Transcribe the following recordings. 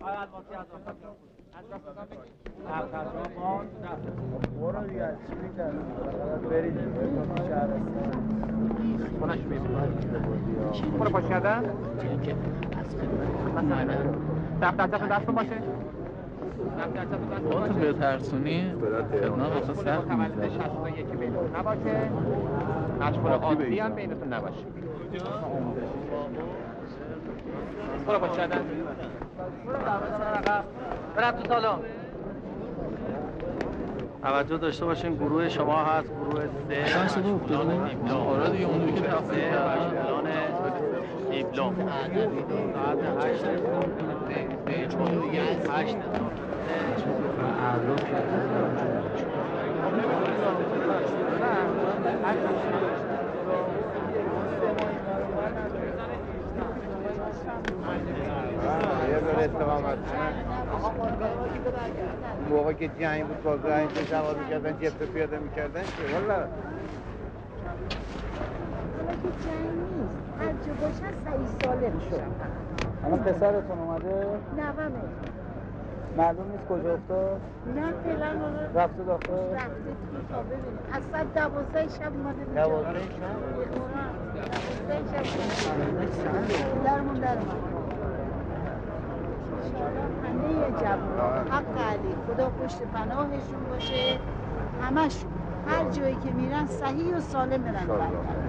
برو دیگه از چی می‌کردی؟ فقط برید شهرستان. برو پاش کردن؟ دفترچه‌تون دستتون باشه؟ دفترچه‌تون دستتون باشه؟ تو بترسونی؟ خدمت واسه سخت متولد 61 بینتون نباشه. مشغول عاطفی هم بینتون نباشه. برو پاش کردن؟ برم تو سالن. توجه داشته باشین گروه شما هست گروه 3 مشغولان آره دیگه اونجوری که تفسیر مشغولان دیپلم ساعت 8 چون دیگه 8 یه دور استقامت موقع که جنگ بود با گاهی به سوار میکردن جبهه پیاده میکردن که والا حالا که جنگ نیست هر جا باشن سعی سالم شد. الان پسرتون اومده؟ نوامه معلوم نیست کجا افتاد؟ نه فعلا رفته داخل؟ رفته تو تا ببینیم از ساعت 12 شب اومده اینجا 12 شب؟ 12 شب درمون در اومد همه جوان حق علی خدا پشت پناهشون باشه همشون هر جایی که میرن صحیح و سالم برن برگردن.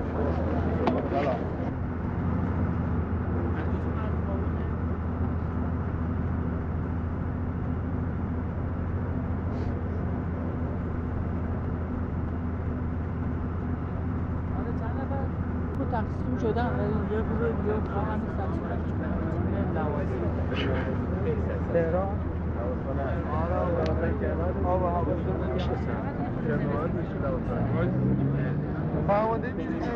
تقسیم شدن یه گروه دیگه خواهند تهران آب و هوا فرمانده میشه دیگه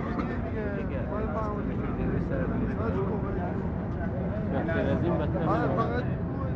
فقط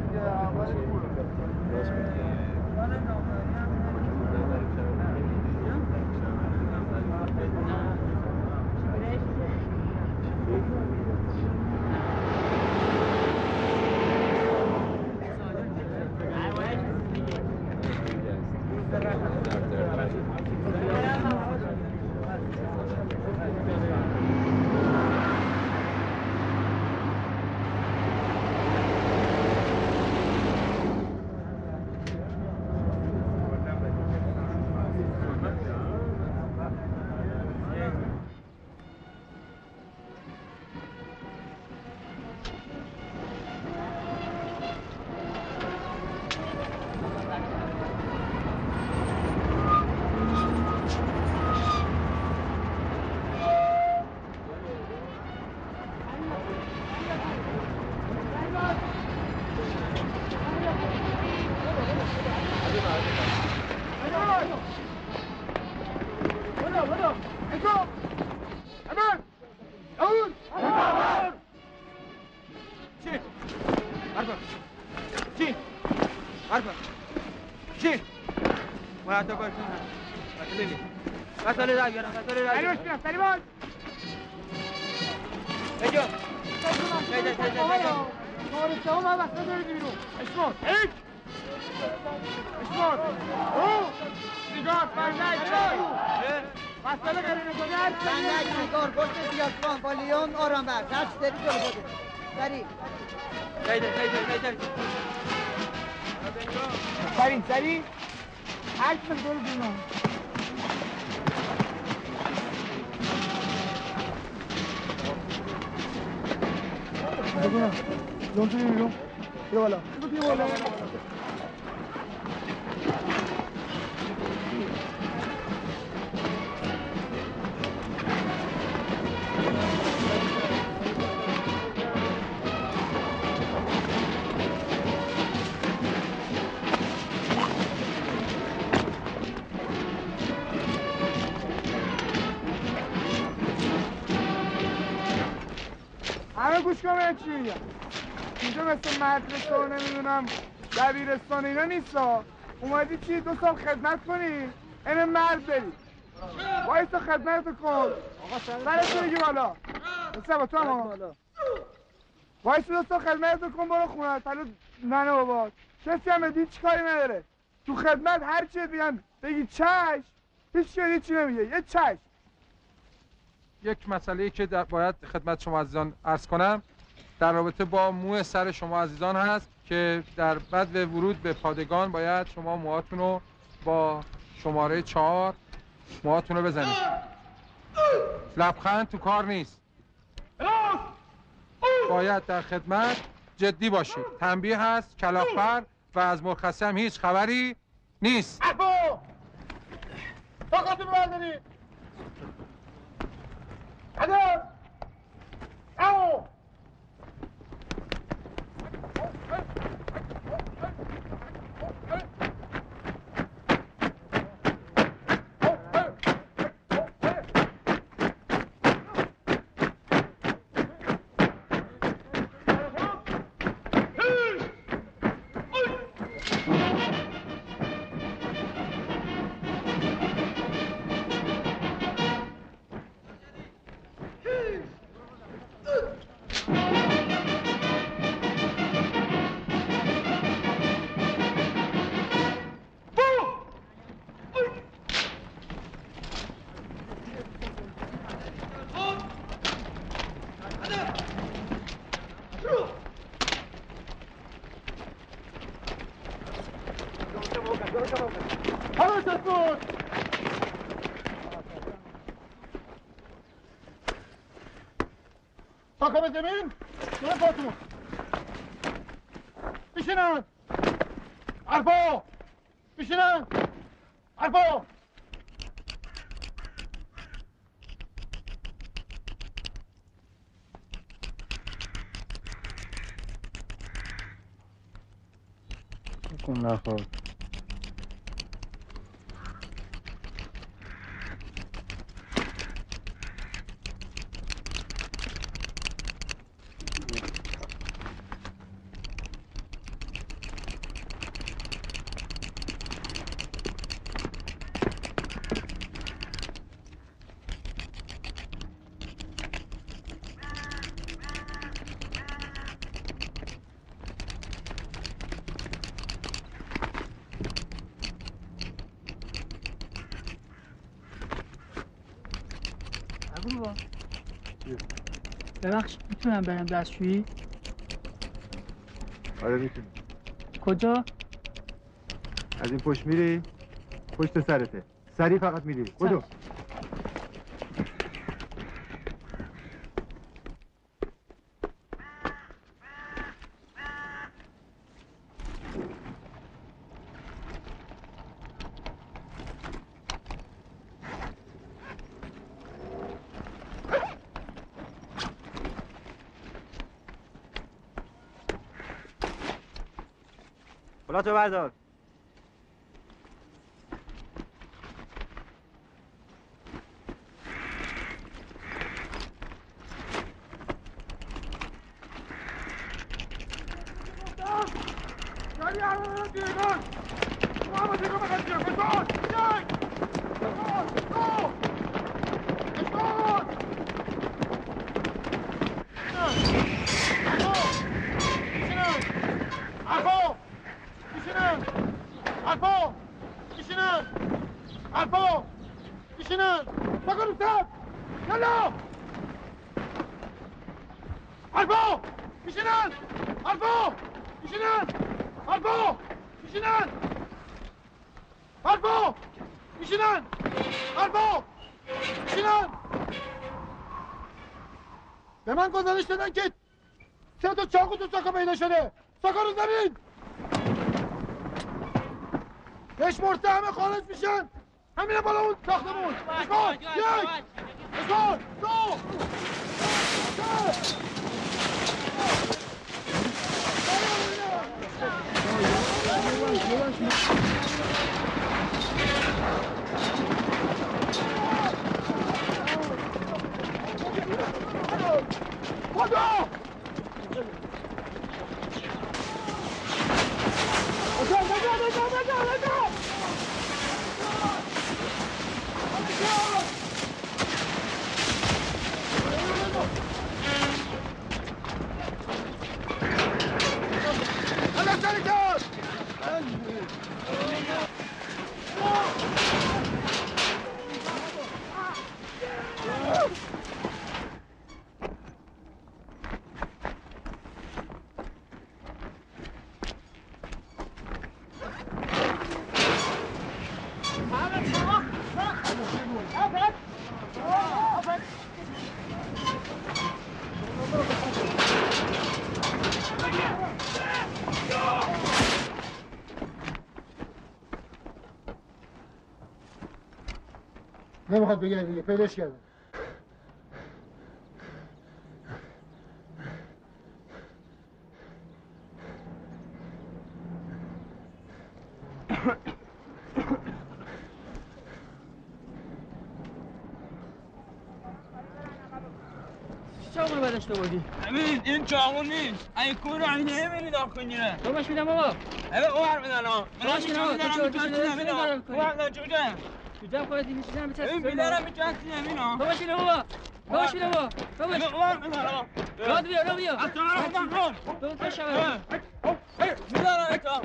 سری هشت من دور بیرون بگونا لون تو بیرون بیا بالا بیا بالا همه گوش کنم چی میگم اینجا مثل مدرسه و نمیدونم دبیرستان اینا نیستا اومدی چی 2 سال خدمت کنی این مرد بری وایسا خدمتو کن سرتو بگی بالا بسه با تو هم وایس 2 سال خدمت بکن برو خونه پلو ننه بابا کسی هم دید چی کاری نداره تو خدمت هر چی بیان بگی چشم هیچی نمیگه یه چشم. یک مسئله که باید خدمت شما عزیزان عرض کنم در رابطه با مو سر شما عزیزان هست که در بعد ورود به پادگان باید شما موهاتون رو با شماره 4 موهاتون رو بزنید. لبخند تو کار نیست. باید در خدمت جدی باشید. تنبیه هست کلاغ‌فر و از مرخصی هم هیچ خبری نیست. طاقتون رو بردارید. عدم او پاکا به زمین جلو پاتون بشینن عرفا بشینن عرفا کن نخواد ببخشید میتونم برم دستشویی؟ آره میتونی. کجا؟ از این پشت میری پشت سرته سریع فقط میری خودو پلاتو بردار. به من گزارش دادن که 3 تا چاقو تو ساکا پیدا شده. ساکا رو زمین بهش مرته همه خارج میشن. همینه بالا اون ساختمون. اشکال 1 اشکال 2 خدا نمیخواد بگه دیگه پیداش کردم. چاقو رو بداشته بودی؟ ببین این چاقو نیست. این کور رو این نمی‌بینی داخل میره. تو باش میدم بابا. ببین اون میدن ها. باش میدم بابا. تو چه نمیدم. اون جوجه. جوجه خودت این چیزا میچسبی. ببین بیدارم میچسبی نمینا. تو باش میدم بابا. تو باش میدم بابا. تو باش. اون میدن ها. راد بیا رو بیا. اصلا رو کن. تو تو شب. میدارم تا.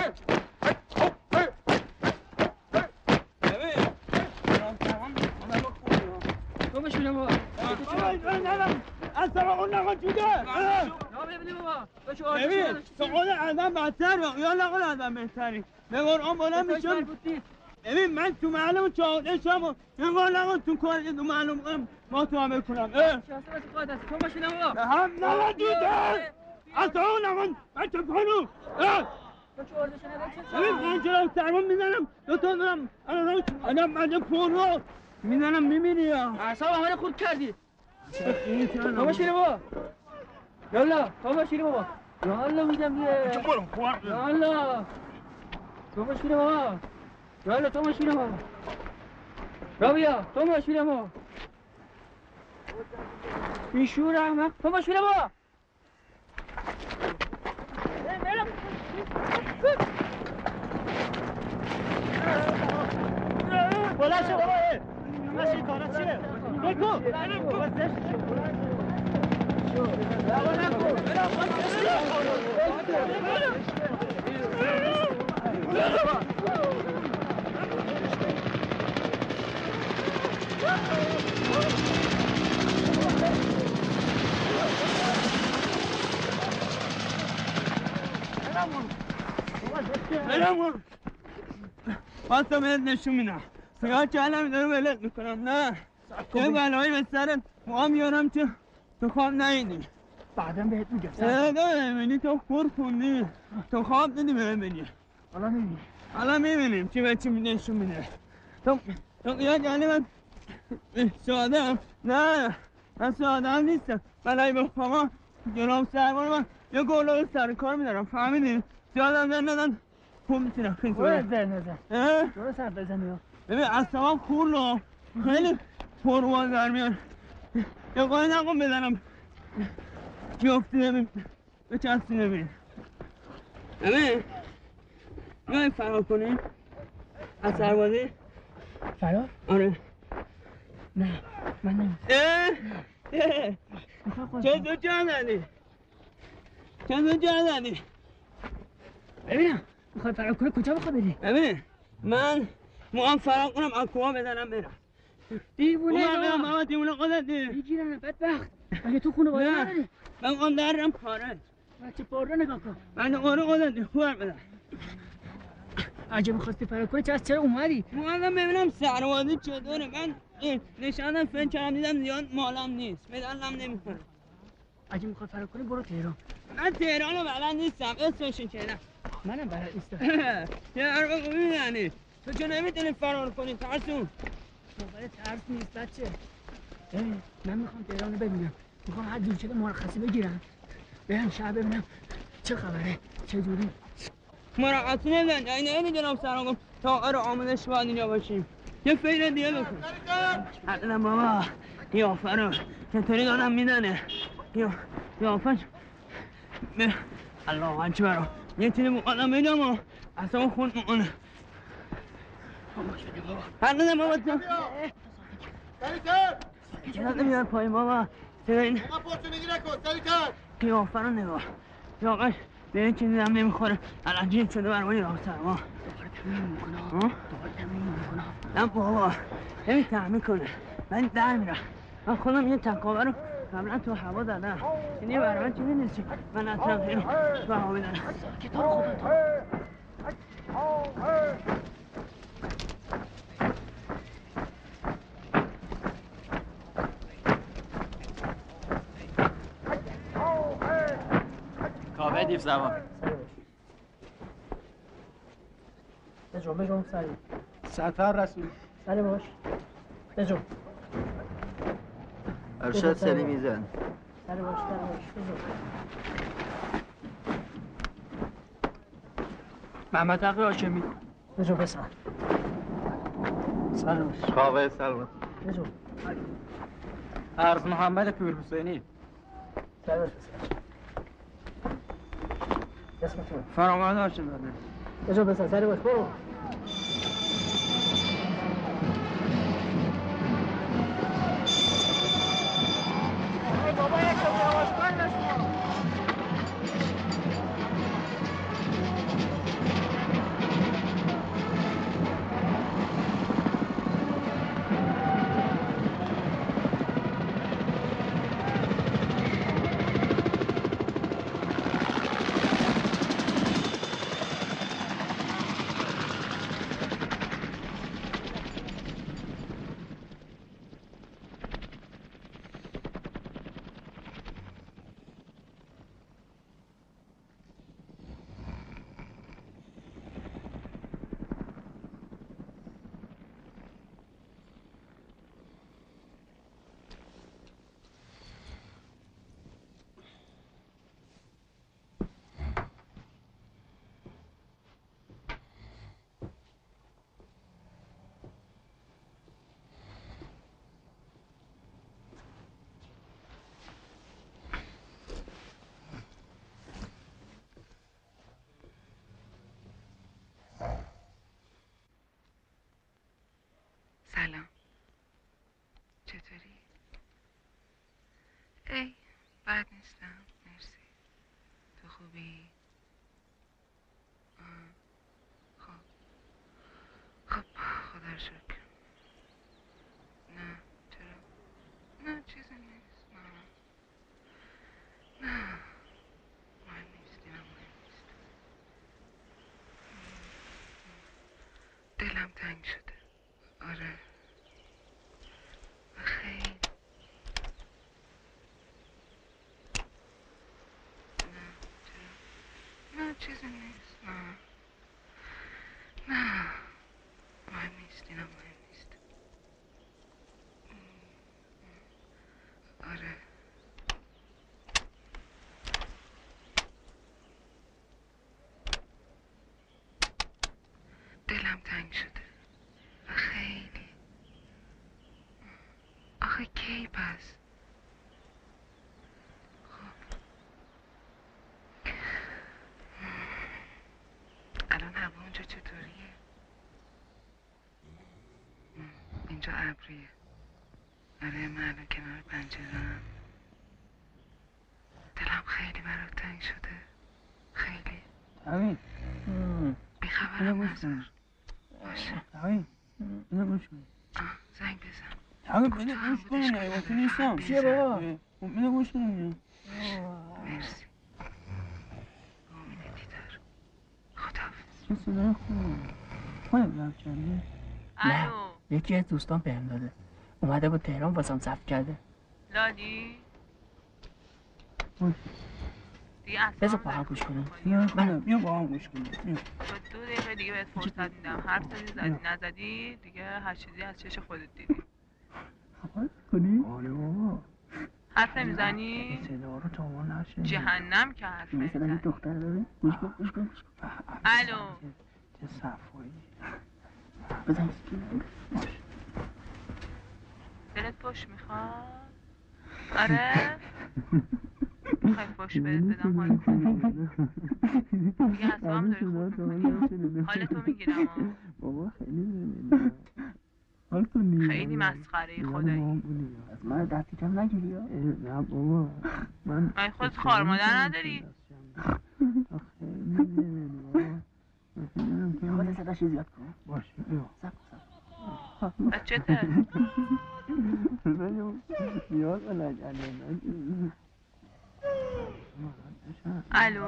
تو باش میدم بابا. اصلا اون نگاه جوجه. ببین تو خود آدم بدتر یا نقل آدم بهتری به قرآن بالا میشم. ببین من تو معلوم چاودشم به قرآن تو کار تو معلوم کنم ما تو همه کنم. تو باش میدم بابا. هم نگاه جوجه اصلا اون نگاه من چه کنم. ببین من چرا سرمان میزنم دو تا دارم آدم مجه پون رو میزنم میبینی یا اعصاب همه خورد کردی. تو باش میدم بابا. یالا تو باش میدم بابا. یالا میدم دیگه. یالا تو باش میدم بابا. یالا تو باش میدم بابا. رابیا تو باش میدم بابا. بیشور احمق تو باش میدم بابا. بلند شو بابا. ماشین کارا چیه؟ بگو. برم واسه بهت نشون میدم. سیاه چهلم داره ولت میکنم. نه یه بلایی به سرت موها میارم که تو خواب نهیدی. بعدا بهت میگم. نمیبینی تو خور خوندی. تو خواب دیدی ببینی. حالا میبینی. حالا میبینیم چی به چی نشون میده. تو یاد یعنی من ساده هم. نه من ساده هم نیستم. بلایی به خوابا جناب سرمان من یه گولا به سر کار میدارم. فهمیدی؟ ساده هم ندن خوب میتونم خیلی برو زر نزن. برو سر بزنی. ببین اصلا خور رو خیلی پرواز در میان. یه قای نقم بزنم بیافتی نمیم به چستی نمیم. ببین میای فرار کنی؟ از سربازی؟ فرار؟ آره. نه من نمیم. چه زود جا زدی؟ چه زود جا زدی؟ ببینم میخوای فرار کنی کجا میخوای بری؟ ببین من موام فرار کنم اکوا بزنم برم. دیوونه برم بابا دیوونه قدرتی. میگیرن بدبخت. مگه تو خونه باید نداری؟ من قام درم خارج. بچه پاره نگاه کن. من قاره قدرتی خوبر بدم. اگه میخواستی فرار کنی چرا اومدی؟ اومدم ببینم سربازی چطوره. من نشانم فکر کردم دیدم زیاد مالم نیست. بدنم نمیکنه. اگه میخوای فرار کنی برو تهران. من تهرانو بلد نیستم. اسمشو چنم. منم بلد نیستم. تهران رو میدنی. تو چه نمیتونی فرار کنی ترسون؟ موقع ترس نیست بچه. ببین من میخوام تهران رو ببینم. میخوام هر جور شده مرخصی بگیرم. برم شهر ببینم چه خبره چه جوری. مرخصی نمیدن. این نمیدونم سران تا آقا رو آمدش باید اینجا باشیم. یه فیل دیگه بکن. حتما بابا قیافه رو چطوری دارم میدنه. قیافه الله اکبر. یه چیزی مقادم میدم و اصلا خون میکنه. حتما بابا تو چرا نمیاد پایین بابا. چرا این قیافه رو نگاه. یاقش به این چیزی هم نمیخوره. الان جیب شده برای راه سرما. دوباره تمرین میکنه. نه بابا نمی تحمیل کنه. من در میرم. من خودم یه تقابه رو قبلا تو هوا دادم. یعنی برای من چیزی نیست. من نتونم اینو تو هوا بدنم. کتاب خدا تو. کابه دیف زبان. بجون سری. سرتر رسول. سری باش. بجو ارشد سلیمی زن سر باش بجو محمد تقی هاشمی بجو بسن سر باش کاوه سلمت بجو عرض محمد پور حسینی سر باش بسن اسمتون فرامرز هاشمی بجو بسن سر باش برو بابا یک کم یواش کن نشما سلام چطوری؟ ای بد نیستم مرسی تو خوبی؟ خب خدا رو شکر نه چرا؟ نه چیزی نیست نه مهم نیست اینم مهم نیست دلم تنگ شده آره خیلی نه چرا؟ نه چیزی نیست نه مهم نیست اینم مهم نیست آره دلم تنگ شده خیلی آخه کی پس خب الان هوا اونجا چطوریه؟ اینجا ابریه آره من الان کنار پنجره‌ام دلم خیلی برات تنگ شده خیلی همین بیخبرم نذار باشه همین اینو گوش کن زنگ بزن همین بده گوش کن نگاهی نیستم چیه بابا؟ بده گوش کن مرسی امید دیدار خداحافظ چه صدای خوبه خودت رفت کردی؟ نه یکی از دوستان بهم داده اومده با تهران واسم ثبت کرده لالی بذار با هم گوش کنیم بیا با هم گوش کنیم تا 2 دقیقه دیگه بهت فرصت میدم حرف زدی نزدی دیگه هر چیزی از چش خودت دیدی خبر کنی؟ آره بابا حرف نمیزنی؟ صدا رو تا ما نشه جهنم که حرف مثلا این نمیزنی دختر داره گوش کن الو چه صفایی بزن دلت پشت میخواد؟ آره؟ میخوای پشت بهت بدم حال کنی؟ دیگه اصابم داری خود میکنی حالتو میگیرم بابا خیلی خیلی مسخره خدایی از من دستی کم نگیری ها؟ نه بابا من خودت خوار مادر نداری؟ حالا صداش زیاد کن باشه بیا بچته؟ نیاز به نگرده الو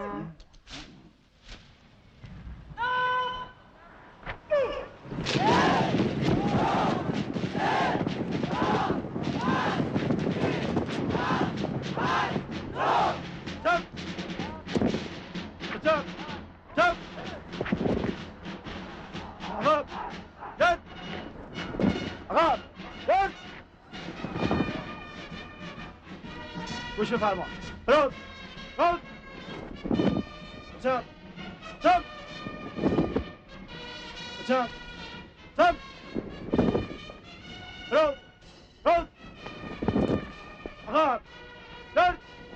عقب گوش فرمان روز چپ چپ چپ چپ روز عقب درد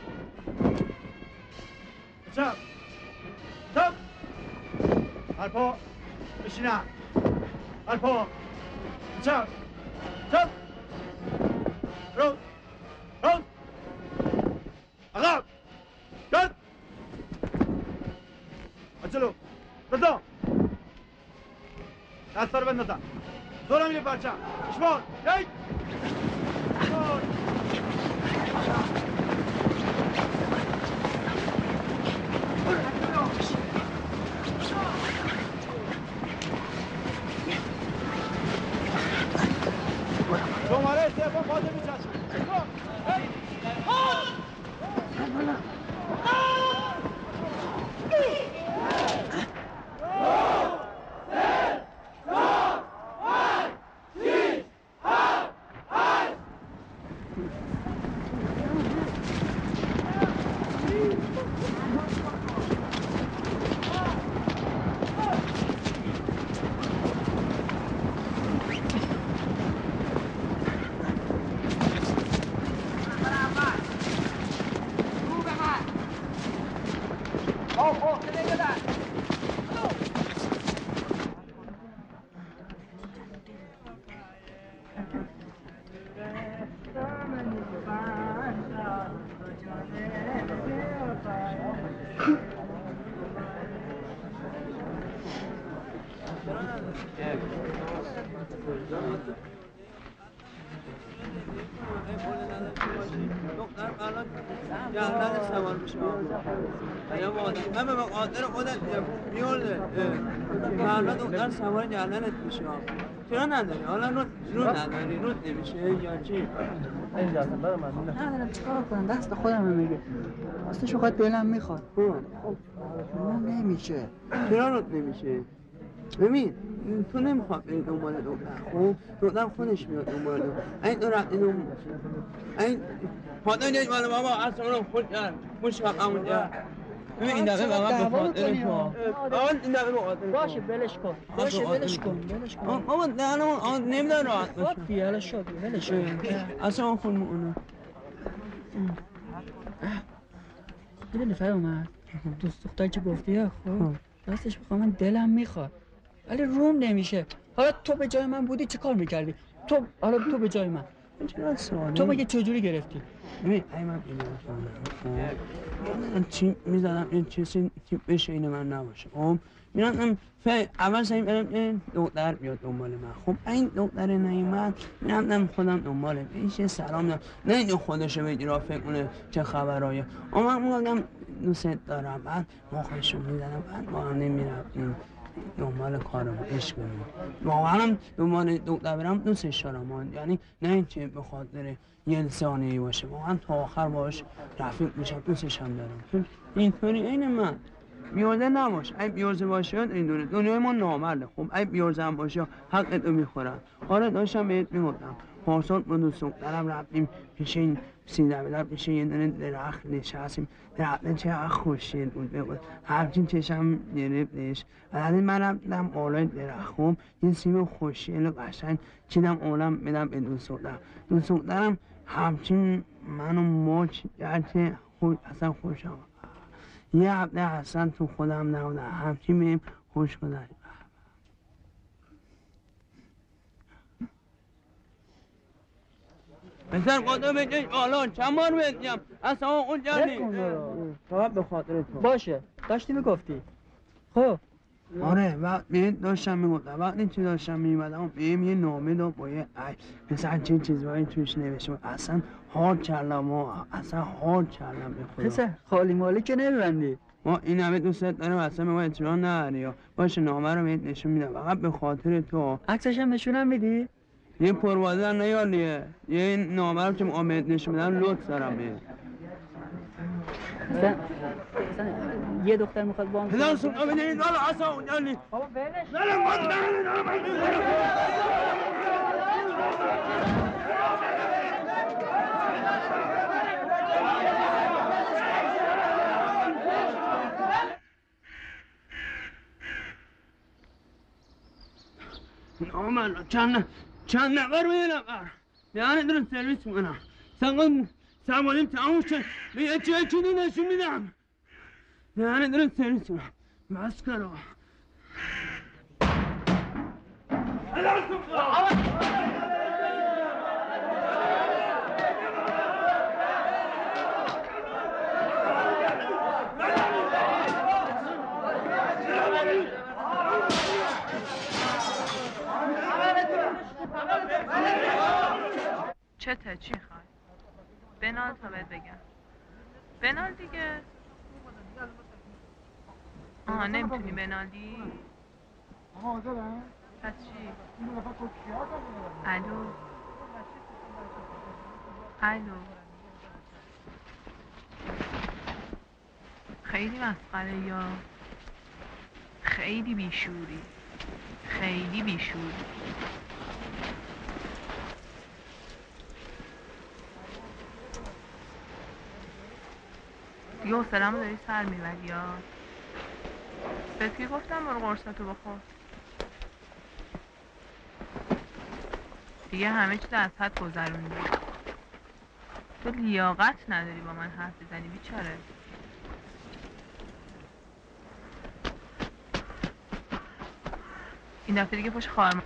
چپ چپ هر پا بشینم هر پا چپ چپ روز عقب درد جلو رضا دستا رو بندازم دورم یه پرچم اشمال یک اشمال شماره سوم خاتمی چشم جهنم سوال بشه من به مقادر خودت میورده فردا دختر سوار جهنمت میشه چرا نداری؟ حالا رو نداری رود نمیشه یا چی؟ ندارم چیکار کنم دست خودم میگه راستش خواهد دلم میخواد خب نمیشه چرا رود نمیشه؟ ببین تو نمیخواد بری دنبال دختر خب دختر خودش میاد دنبال دختر این تو رفتی این پادر نیست مال بابا اصلا اونم خود جان خوش وقت همونجا ببین این دقیقه واقعا به خاطر تو این دقیقه به باشه بلش کن بلش کن بابا دهنمون نمیدن راحت باشه بیاله شد بلش کن اصلا اون خون اونو دیده نفر اومد دوست دختر چه گفتی خب راستش بخوام من دلم میخواد ولی روم نمیشه حالا تو به جای من بودی چه کار میکردی؟ تو به جای من چرا سوالی؟ تو مگه چجوری گرفتی؟ ببین ای من اینو چی میزدم این چیزی که بشه این من نباشه خب میرم اول سعی برم این دختر بیاد دنبال من خب این دختر نیومد میرم خودم دنباله بهش سلام دارم نه این خودشو بگیره فکر کنه چه خبرایه من میگم دوست دارم بعد ما خودشو میزنم بعد ما هم نمیرم دنبال کارم عشق کنیم واقعا دنبال دختر برم دوستش دارم یعنی نه اینکه به خاطر یه ثانیه‌ای باشه واقعا تا آخر باش رفیق میشم دوستش هم دارم اینطوری عین من بیارزه نباش ای بیارزه باشه این دنیای ما نامرده خب ای بیارزه هم باشه حقتو میخورن آره داشتم بهت میگفتم پارسال با دوست دخترم رفتیم پیش این سیدابیدار پیش یه دونه درخت نشستیم درخت چقدر خوشگل بود بگو همچین چشم گرفتش بعد من رفتم بالای درخت خب یه سیب خوشگل و قشنگ چیدم اولم بدم به دوست دخترم همچین منو ماچ گرچه اصلا خوشم یه هفته اصلا تو خودم نبودم همچین بهم خوش گذشت پسر خدا بگیش بالا چند بار بگیم اصلا اونجا نیست فقط به خاطر تو باشه داشتی میگفتی خب آره بهت داشتم میگفتم وقتی چی داشتم میمدم بهم یه نامه داد با یه مثلا چه چیزایی توش نوشته بود اصلا حال کردم به خدا پسر خالی مالی که نمیبندی ما این همه دوست دارم اصلا به ما اطلاع نداری باشه نامه رو بهت نشون میدم فقط به خاطر تو عکسش هم نشونم میدی؟ یه پروازه نیالیه یه نامه رو که بهت نشون میدم لطف دارم بهت مثلا یه دختر میخواد با هم پدر سلطان بدهید والا اصلا اونجا نیست بابا بلش بله نامرد چند نفر به یه نفر یعنی دارم سرویس میکنم سنگان سوالیم تموم شد به یه چکی نشون میدم یعنی دارم سرویس میکنم بس کرو چته چی میخوای؟ بنال تا بهت بگم بنال دیگه آها نمیتونی بنالی؟ پس چی؟ الو الو خیلی مسخره یا خیلی بیشوری خیلی بیشوری دیگه حوصله‌مو داری سر میبری یا بهت که گفتم برو قرصاتو بخور دیگه همه چیز از حد گذروندی تو لیاقت نداری با من حرف بزنی بیچاره این دفعه دیگه پشت خواهر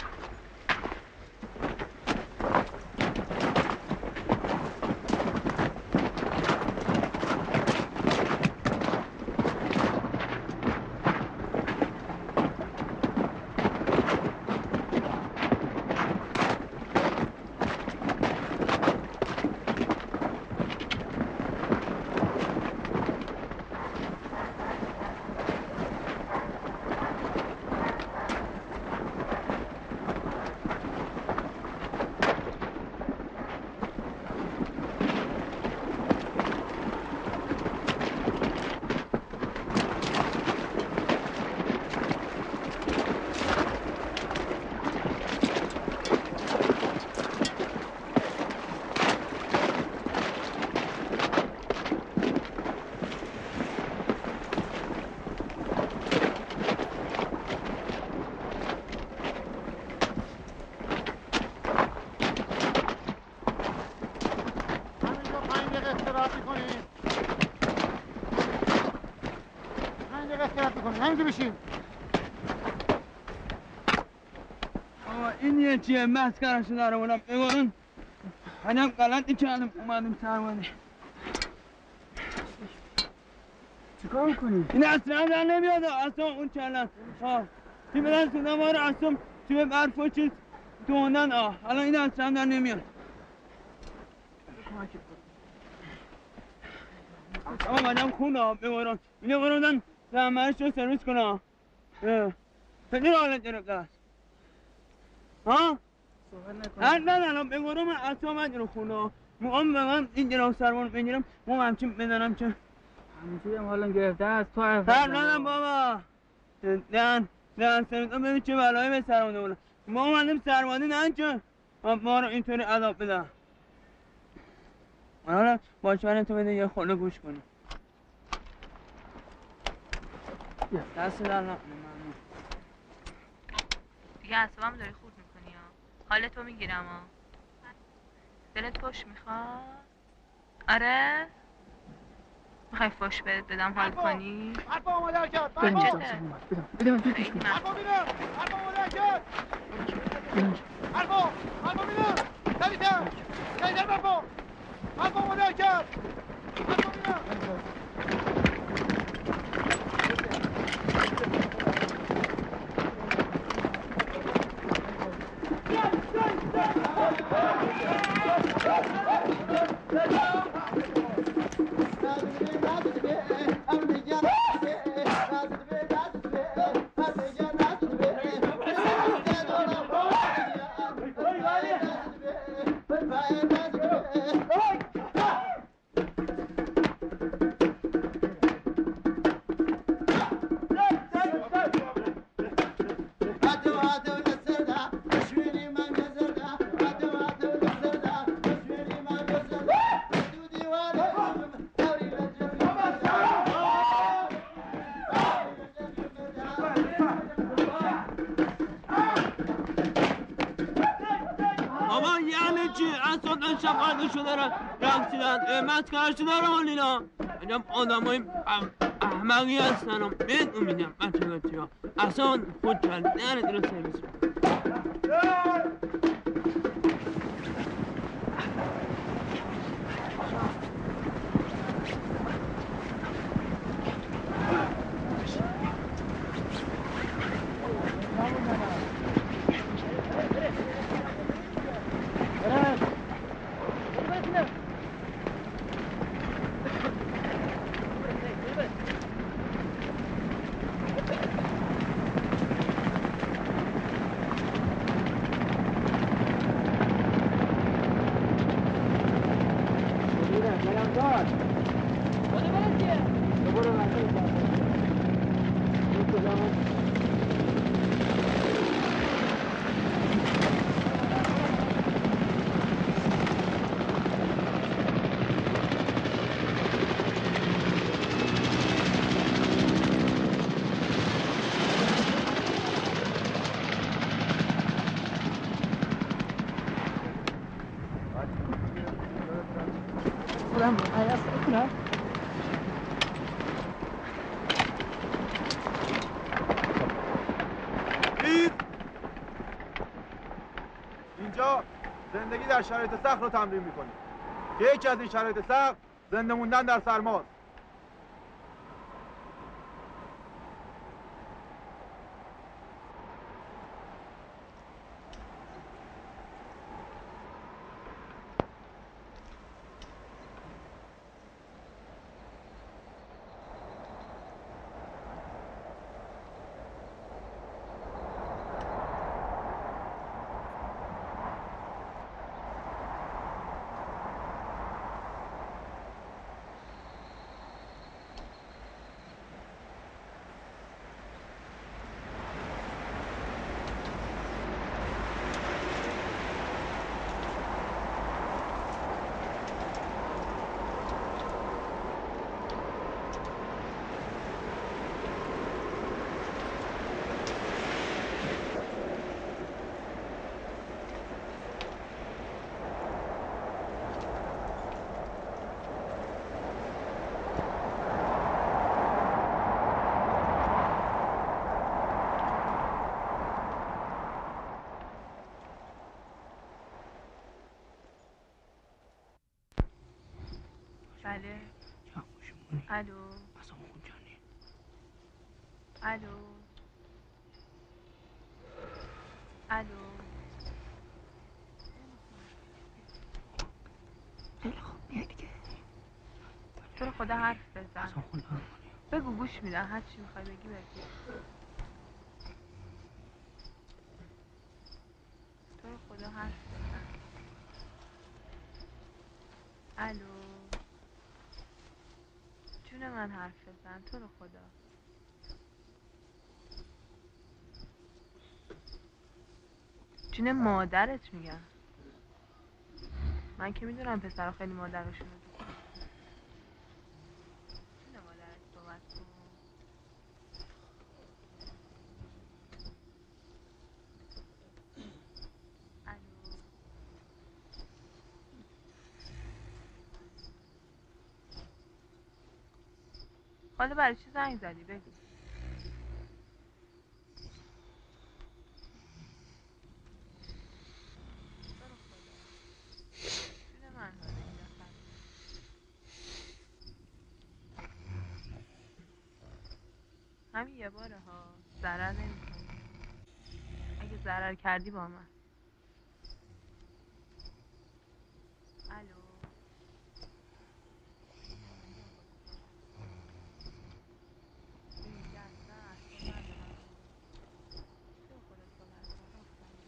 همینجا بشین این یه چیه مسکرشو دارمونم بگورن هنم غلطی کردم اومدم سرمانی چیکار میکنی؟ این اصلا در نمیاد اصلا اون چلن تی بدن سودا ما رو اصلا توی برف و چیز دوندن الان این اصلا در نمیاد اما مدام خونه بگورن اینو بگورن زمرش رو سرویس کنه خیلی حالت گرفته است ها؟ نه الان بگورم من اصلا من رو خونه موقعم به من این جناب سرمان بگیرم موقع همچین بدنم چه همینجوری هم حالا گرفته است تو حرف نه بابا نه سرویس ببین چه بلایی به سرمانده بودم ما اومدیم سرمانده نه چه ما رو اینطوری عذاب بدن حالا باش برای تو بده یه خورده گوش کنی دست در نکنه ممنون دیگه اعصابم داری خورد میکنی حالتو میگیرم دلت فوش میخواد؟ آره؟ میخوای فوش بهت بدم حال کنی؟ حرفا آماده کرد بده من حرفا بینم حرفا آماده کرد حرفا بینم سریعتر حرفا آماده کرد حرفا بینم یعنی چی؟ از صبح شب قرده شده را رقصیدن مسکره شده را لیلا عجب آدم های احمقی هستن و بهتون میگم بچه ها اصلا خود کرد یعنی رو سرویس اینجا زندگی در شرایط سخت رو تمرین میکنیم که یکی از این شرایط سخت زنده موندن در سرماست. بله الو الو الو خیلی خوب میای دیگه تو رو خدا حرف بزن بگو گوش میدم هر چی میخوای بگی بگی تو رو خدا حرف بزن الو جون من حرف بزن تو رو خدا جون مادرت میگم من که میدونم پسرها خیلی مادرشون رو دوست دارن جون مادرت صحبت کن الو حالا برای چی زنگ زدی بگو جون من حالا این دفعه همین یه باره ها ضرر نمی‌کنی اگه ضرر کردی با من الو دیگه اصلا اصلا ندارم تو خودت صحبت کن آفرین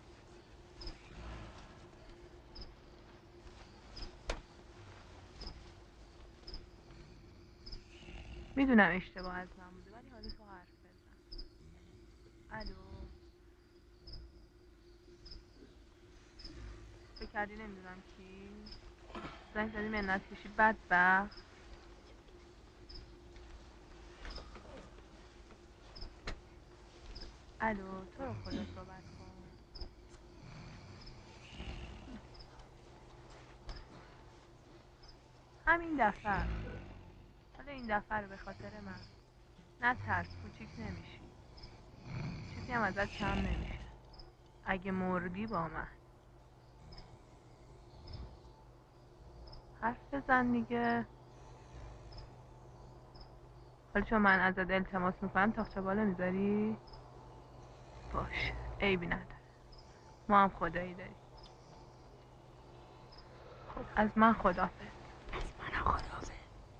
میدونم اشتباه از من بوده ولی حالا تو حرف بزن الو فکر کردی نمیدونم کی زنگ زدی منت کشی بدبخت الو تو رو خدا صحبت کن همین دفعه. حالا این دفعه رو به خاطر من. نه ترس، کوچیک نمیشی. چیزی هم ازت کم نمیشه. اگه مردی با من. حرف بزن دیگه. حالا چون من ازت التماس میکنم تاقچه بالا میذاری؟ باشه، عیبی نداره. ما هم خدایی داریم. خب از من خداحافظ. از من خداحافظ.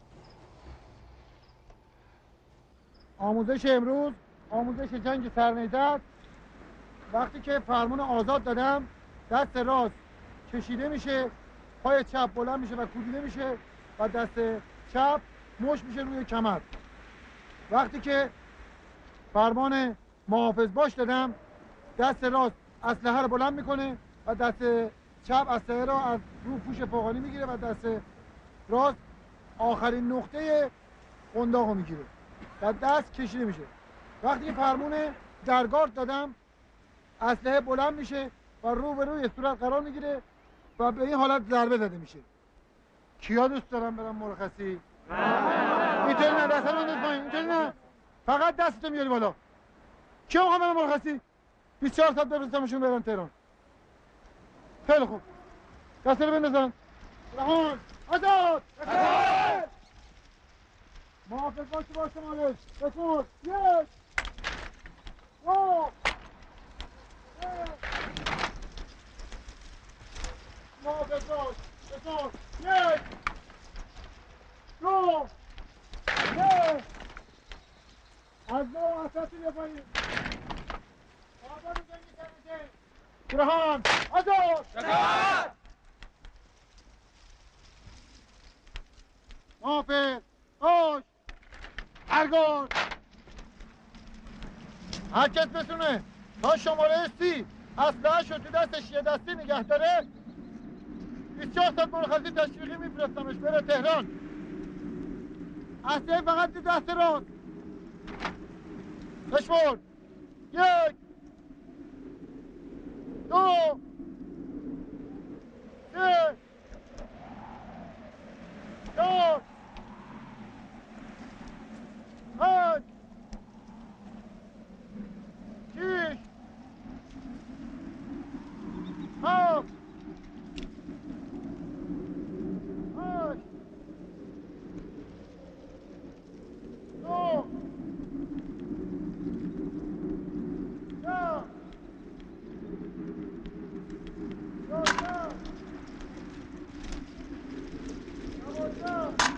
آموزش امروز آموزش جنگ سرنیزت. وقتی که فرمان آزاد دادم دست راست کشیده میشه، پای چپ بلند میشه و کوبیده میشه و دست چپ مشت میشه روی کمر. وقتی که فرمان محافظ باش دادم دست راست اسلحه رو بلند میکنه و دست چپ اسلحه رو از رو پوش فوقانی میگیره و دست راست آخرین نقطه قنداق رو میگیره و دست کشیده میشه. وقتی که فرمون درگارد دادم اسلحه بلند میشه و رو به روی صورت قرار میگیره و به این حالت ضربه زده میشه. کیا دوست دارم برم مرخصی؟ اینطوری نه، دست رو بنداز پایین. اینطوری نه، فقط دستتو میاری بالا. کیا میخوام برم مرخصی؟ 24 ساعت بفرستمشون برن تهران. خیلی خوب، دست رو بندازن. رهان آزاد. محافظ باش شمالش بسور. یک دو محافظ باش بسور. یک دو سه. از نو اساسی بیا پایین. آزاد و زنگی سرمیشه. رهان آزاد. محافظ باش ارگار. هر کس بتونه تا شماره 30 اسلحه‌شو تو دستش یه دستی نگه داره 24 ساعت مرخصی تشویقی میفرستمش بره تهران. اسلحه فقط تو دست راست. بشمر. یک دو سه چهار پنج شش هفت هشت نه ده 11 12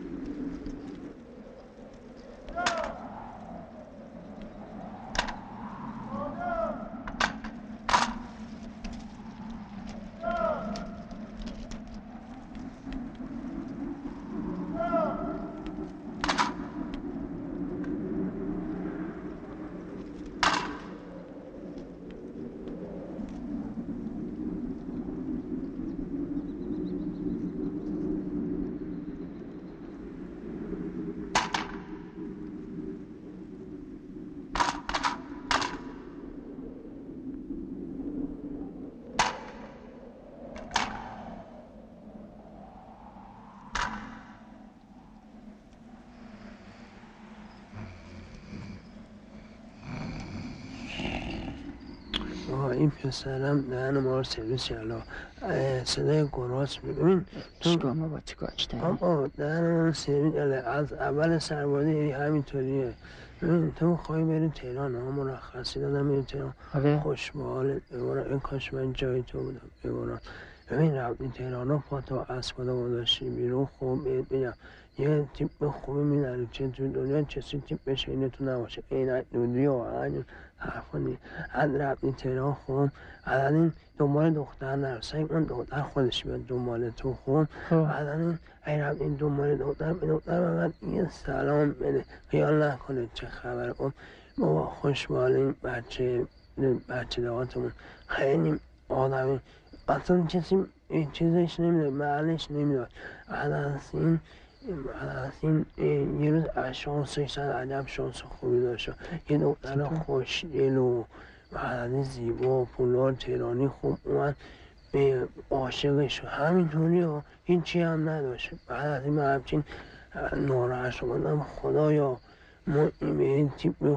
این پسرم دهن ما رو سرویس کرد. صدای گراس ببین چیکار ما با چیکارش داریم؟ آقا دهن ما سرویس کرده. از اول سربازی همینطوریه. ببین تو خواهی بری تهران ها، مرخصی دادم بری تهران. خوش به حالت ببارم. این کاش من جای تو بودم ببارم. ببین رفتی تهران ها پاتو اسبادا گذاشتی بیرون. خوب بهت بگم یه تیپ خوبی میداری چه تو دنیا کسی تیپش اینه تو نباشه. اینک دودی و این حرفا نی. حد رفتی تهران خوب الان دنبال دختر نرسه اون دختر خودش بیاد دنبال تو خوب. الان این رفتی دنبال دختر به دختر فقط یه سلام بده خیال نکنه چه خبره. بابا خوشبال این بچه دقاتمون خیلی آدمی اصلا کسی چیزش نمیداد محلش نمیداد. الان یه روز شانسش عجب شانس خوبی داشت. یه دختر خوشگل و زیبا و پولدار تهرانی خوب اومد به عاشقش همینطوری و هیچی هم نداشت. بعد از این من همچین ناراحت شدم خدایا ما این تیپ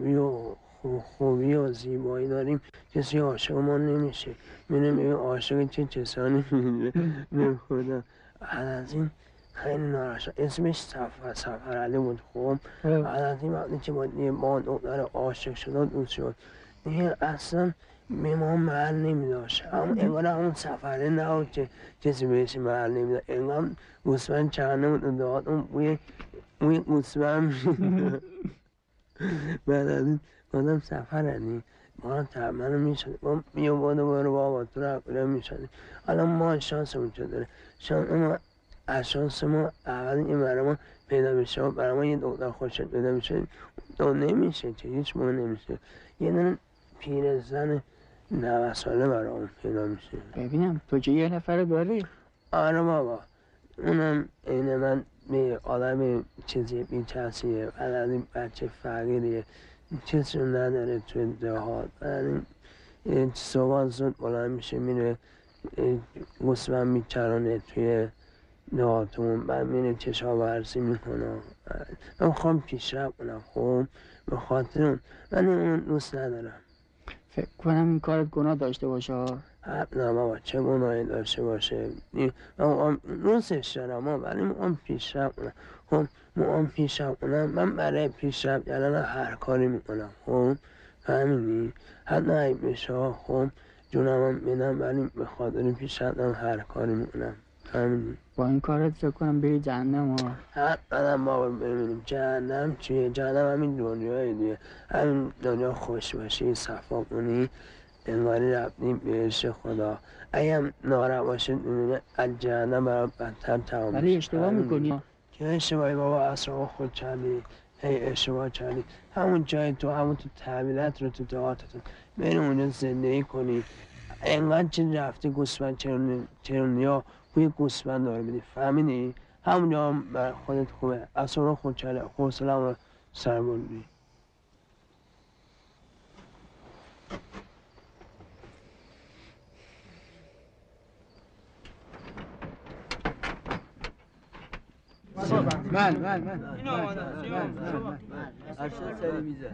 خوبی و زیبایی داریم کسی عاشق ما نمیشه. میرم این عاشق چه کسانی میره خدا. بعد از این خیلی ناراحت شد. اسمش سفر علی بود. خب بعد از این وقتی که با دختر عاشق شد و دوست شد این اصلا به ما محل نمیداشت. انگار همون سفره نبود که کسی بهش محل نمیداد. انگار گوسفند چرنه بود و داد اون بوی گوسفند میشد. بعد از این گفتم سفر علی ما رو تحمل میشد. ما بیا برو بابا تو رو اقلا میشدیم. حالا ما شانسمون چه داره؟ شانس ما اول این برای ما پیدا بشه و برای ما یه دختر خوشت پیدا بشه تو نمیشه که هیچ موقع نمیشه. یه دونه پیرزن 90 ساله برای اون پیدا میشه. ببینم تو که یه نفر داری؟ آره بابا اونم اینه من به آدم چیزی بیچسیه. بعد از این بچه فقیریه کسی رو نداره توی دهات. بعد این صبح زود بلند میشه میره گوسفند میچرانه توی دهاتمون. بعد میره کشاورزی میکنه. من میخوام پیشرفت کنم. خب به خاطر اون من اون دوست ندارم. فکر کنم این کارت گناه داشته باشه. نه بابا چه گناهی داشته باشه. من دوستش دارم ولی میخوام پیشرفت کنم. خب میخوام پیشرفت کنم. من برای پیشرفت کردن هر کاری میکنم. خب همینی حتی اگه بشه خب جونم هم میدم ولی به خاطر پیشرفتم هر کاری میکنم. همینی با این کارت فکر کنم بری جهنم ها. حتما بابا ببینیم جهنم چیه؟ جهنم همین دنیای دیگه. همین دنیا خوش باشی صفا کنی انگاری رفتیم بهش خدا. اگه هم نارم باشه میبینه از جهنم برای بدتر تمام. ولی اشتباه میکنی. که اشتباهی بابا اصلا خود کردی. هی اشتباه کردی. همون جای تو همون تو طبیعت رو تو دهاتتون بریم اونجا زندگی کنی. انقدر چه رفتی گوسفند چرونیا بوی گوسفند داره بدی فهمیدی؟ همونجا هم بر خودت خوبه. اصلا خود کرده حوصله‌ام رو سر بردی. من این آماده ارشد سری میزه.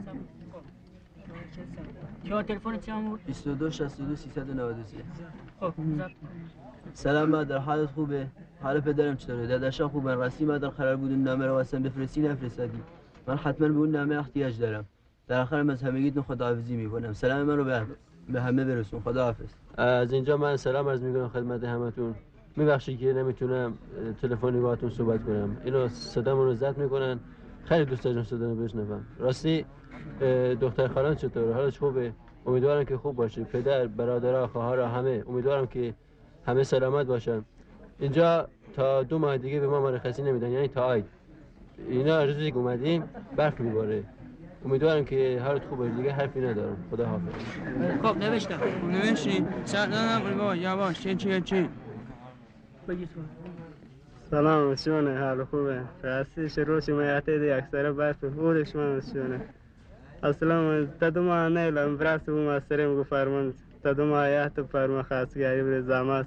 کیا تلفن چند بود؟ 22 62 393. خب سلام مادر حالت خوبه؟ حال پدرم چطوره؟ داداشم خوبه؟ راستی مادر قرار بود اون نامه رو واسم بفرستی نفرستادی. من حتما به اون نامه احتیاج دارم. در آخرم از همگیتون خداحافظی میکنم. سلام من رو به همه برسون. خداحافظ. از اینجا من سلام عرض میکنم خدمت همتون. میبخشید که نمیتونم تلفنی باهاتون صحبت کنم. اینو صدامون رو ضبط میکنن. خیلی دوست دارم صدامو بشنوم. راستی دختر خالان چطوره؟ حالش خوبه؟ امیدوارم که خوب باشه. پدر، برادرها، خواهرها همه امیدوارم که همه سلامت باشن. اینجا تا 2 ماه دیگه به ما مرخصی نمیدن، یعنی تا عید. اینا روزی که اومدیم برف میباره. امیدوارم که حالت خوبه. دیگه حرفی ندارم. خدا حافظ. خب نوشتم. نوشتی؟ سردانم بابا یواش چی؟ بگی سلام شونه حال خوبه؟ راستش روشی ما یعتیدی اکثر برف بودش من شونه. اصلا تا 2 ماه نیلم برس بوم از سرم گو فرمان تا 2 ماه یعت فرمان خواستگاری بر زامات.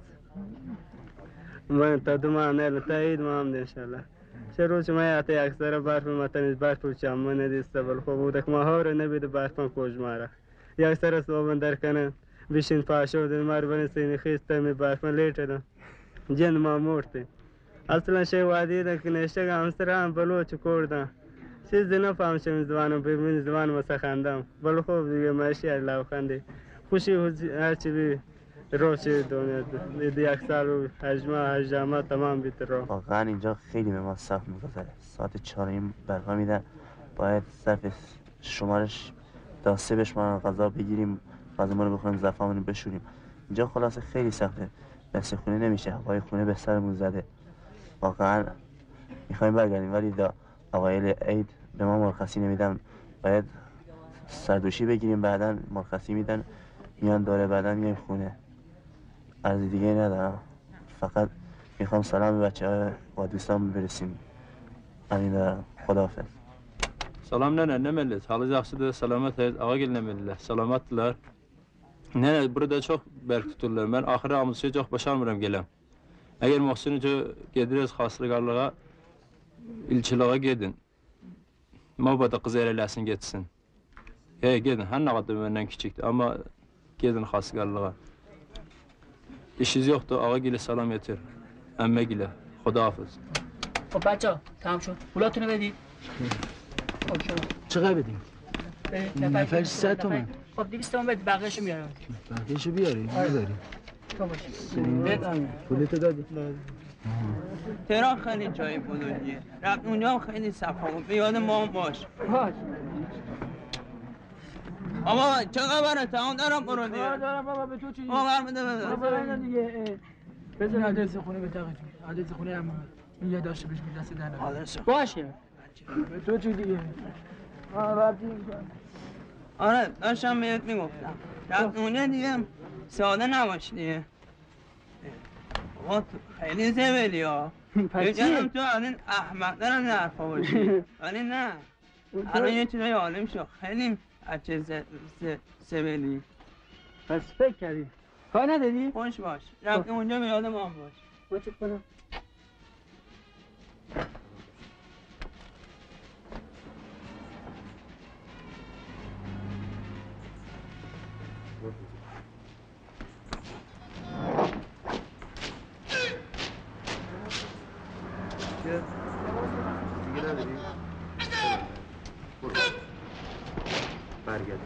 من تا 2 ماه نیلم تا عید ما هم انشالله. چه روشی ما یعتی اکثر برف متنیز برف و چمن ندیسته بل خوب بودک ما ها رو نبید برفان کوج ماره. یک سر صوبان در کنن بیشین پاشو دن مار بن سینی خیسته می برفان لیتر جن ما مرده. اصلا شی وادی ده که نشته گامسترام بلوچ کردم. چیزی نفهمم زبانم به زبانم سخندم. بلو خوب دیگه ماشی الله خنده. خوشی هرچی بی روشی دنیا دی یک سال و حجمه تمام بیتر. واقعا اینجا خیلی به ما سخت میگذره. ساعت 4 برقا میدن. باید صرف شمارش تا 3 بشمارن غذا بگیریم، غذامون رو بخوریم، ظرفامون رو بشوریم. اینجا خلاصه خیلی سخته. دست خونه نمیشه. هوای خونه به سرمون زده. واقعا میخوایم برگردیم ولی اوایل عید به ما مرخصی نمیدن. باید سردوشی بگیریم بعدا مرخصی میدن میان داره بعدا میایم خونه. عرض دیگه ندارم. فقط میخوام سلام به بچه‌ها و دوستان برسیم. همین دارم. خداحافظ. Salam nene, ne millet? Halı yaxşıdır, salamat ayız, ağa gel ne millet? Salamatdılar. Ne burada çok berk tuturlar. Ben ahire amızışa çok başarmıram gelem. Eğer Muhsin Hoca gediriz xaslıqarlığa, ilçiliğe gedin. Mabada kız erelesin getsin. Gedin, her ne kadar benden küçüktü ama gedin xaslıqarlığa. İşiniz yoktu, ağa gile salam yeter. Emme gile, Xudahafız. خب بچه ها تمام شد پولاتونو بدید خب شما چقدر بدیم؟ نفر 100 تومن خب 200 تومن بدید بقیه‌شو میارم بقیه‌شو بیاری میبری تو باش پولتو دادی؟ تهران خیلی جای بزرگیه رفت اونجا هم خیلی صفا بود به یاد ما باش آبا چه خبره تمام دارم برو دیگه دارم بابا به تو چی آقا بده بده دیگه بزن آدرس خونه بتاقت آدرس خونه هم یه داشته بهش دست در آدرس باشه به تو چی دیگه آره داشتم بهت میگفتم رفت اونجا دیگه ساده نباش دیگه آقا تو خیلی زبلی ها بگم تو الان احمق دارم نرفا باشی ولی نه الان یه چیزای عالم شو خیلی بچه زبلی پس فکر کردی کار نداری؟ خوش باش رفت اونجا به یاد ما باش باشه کنم دیگه نداری؟ برگرد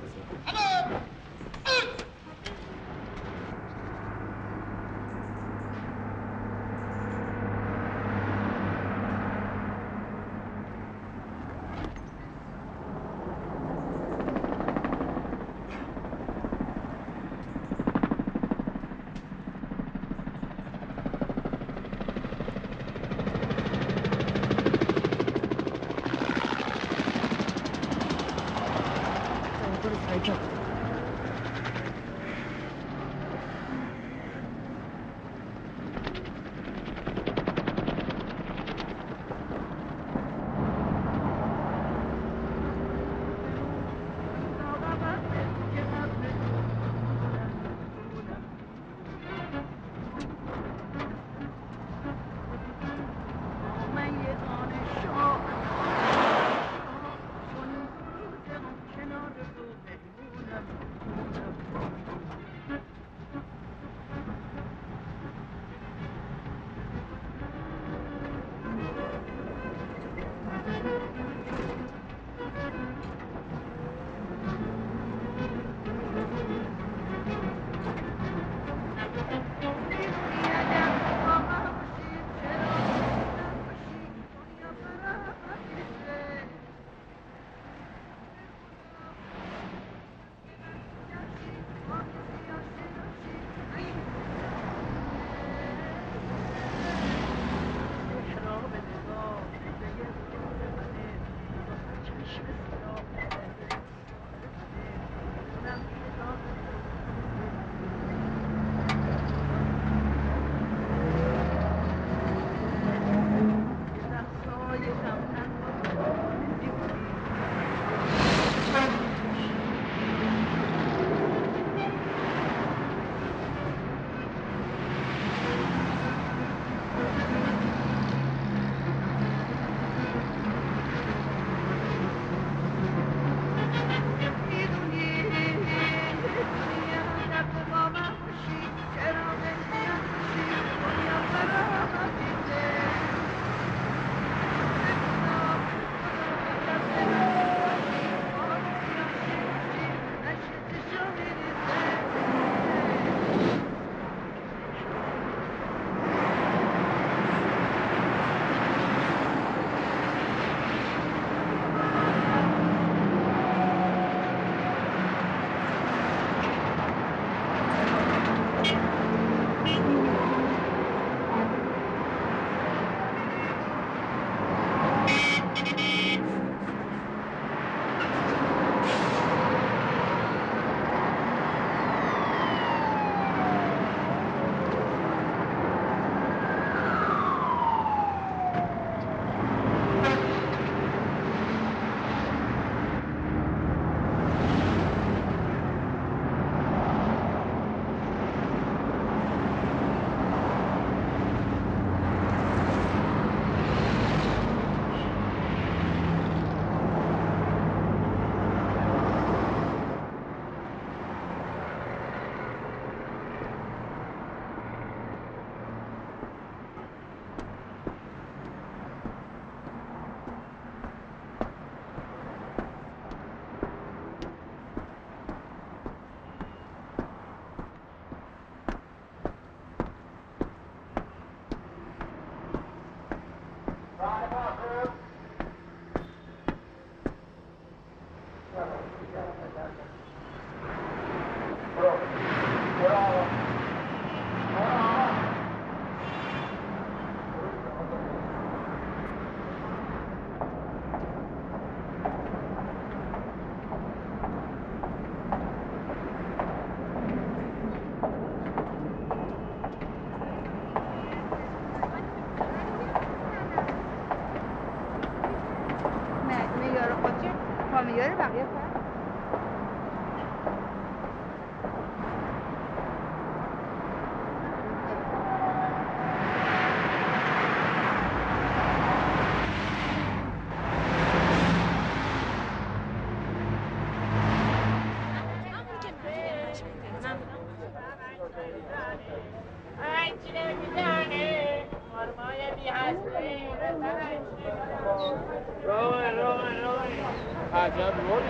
عجب رویه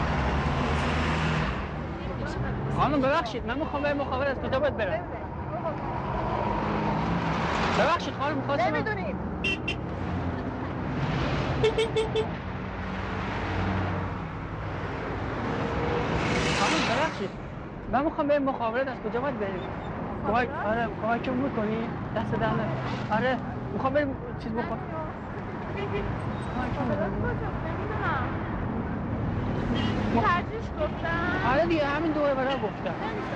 خانم ببخشید من میخوام به مخابرات از کجا باید برم ببخشید خانم میخواستم نمیدونیم خانم ببخشید من میخوام به مخابرات از کجا باید بریم آره کمکم میکنی دست دهنه آره میخوام بریم چیز بخور ترجیش گفتم آره دیگه همین دوره برای گفتم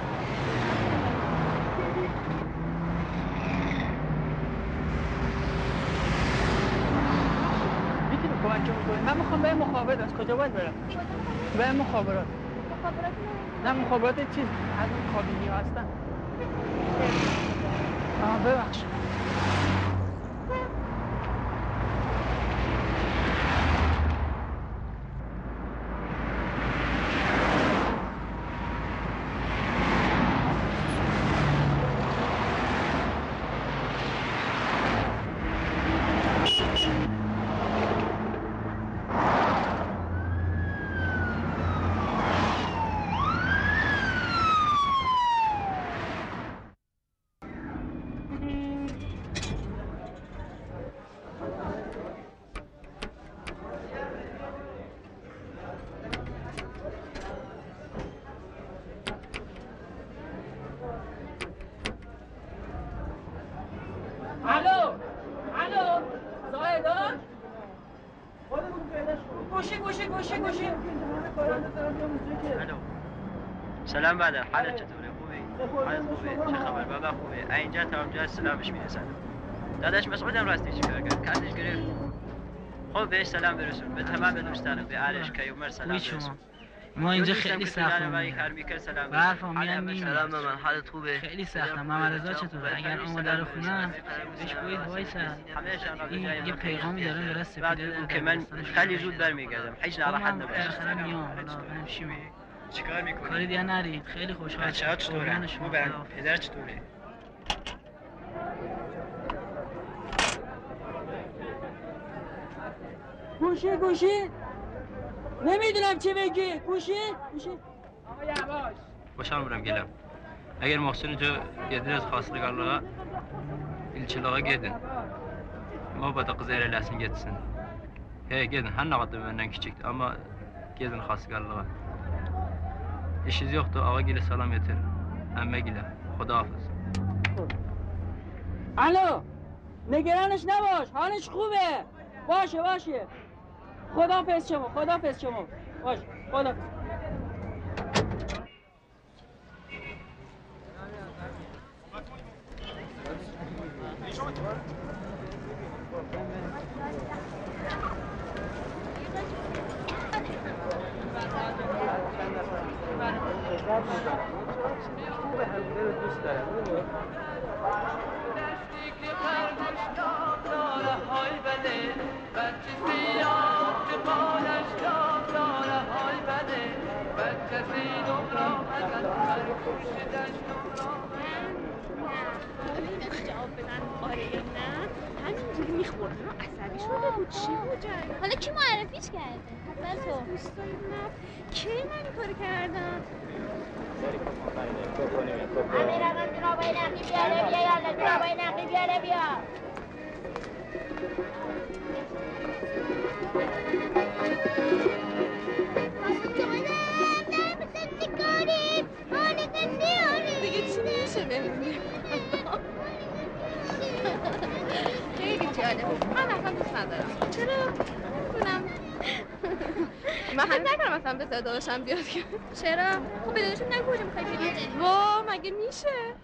میتونی کمکم میکنی من میخوام به مخابرات از کجا باید برم به مخابرات نه مخابرات چیز از اون کابینی ها هستن ببخشید سلام بعد حالت چطوره خوبی؟ حالت خوبه؟ چه خبر بابا خوبه؟ اینجا تا اونجا سلامش میرسن داداش مسعودم راستی چیکار کرد؟ کارتش گرفت خب بهش سلام برسون به تمام دوستانم به آرش کیومر سلام برسون ما اینجا خیلی سخته سلام من حالت خوبه خیلی سخته محمد رضا چطوره اگر آماده رو خونم بهش بگید وایسا این یه پیغامی داره برای سپیده که من خیلی زود برمیگردم هیچ ناراحت نباش بالاخره میام حالا ببینم چی میگه چیکار میکنی کاری دیگه نرید خیلی خوشحال بچه‌ها چطوره خوبن پدر چطوره گوشی نمیدونم چی بگی گوشی آقا یواش خوشحال میرم گلم اگر محسن تو geldiniz xastalığa ilçelara gidin ama bada kız eylesin gitsin gidin her ne kadar benden küçüktü ama gidin xastalığa işiniz yoktu ağa gile selam yeter emme gile خداحافظ الو نگرانش نباش حالش خوبه باشه خداحافظ شما باش خدا همینجوری میخورد عصبی شده بود چی بود حالا کی معرفیش کرده؟ من تو دوستای من کی من این کارو کردم؟ امیر آقا جورابای نقی بیاره بیا یالا جورابای نقی بیاره بیا دیگه چی میشه بمونه خیلی جالبه من اصلا دوست ندارم چرا؟ کنم من هم نکنم اصلا به داداشم بیاد چرا؟ خب به داداشم نگو کجا میخوای بیاد وا مگه میشه؟